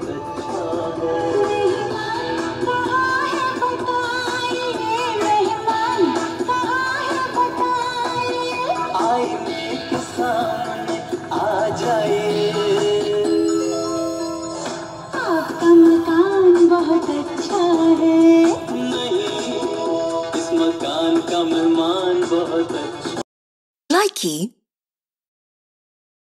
अच्छा है। कहाँ है बताइए मेहमान, कहाँ है बताइए। आईने के सामने आ जाइए। आपका मकान बहुत अच्छा है। नहीं, इस मकान का मेहमान बहुत अच्छा। Likey